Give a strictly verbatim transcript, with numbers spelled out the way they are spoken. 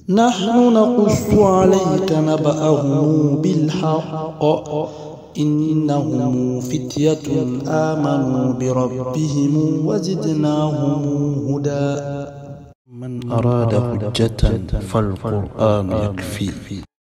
نحن نقص عليك نبأهم بالحق إنهم فتية آمنوا بربهم وزدناهم هدى. من أراد حجة فالقرآن يكفي.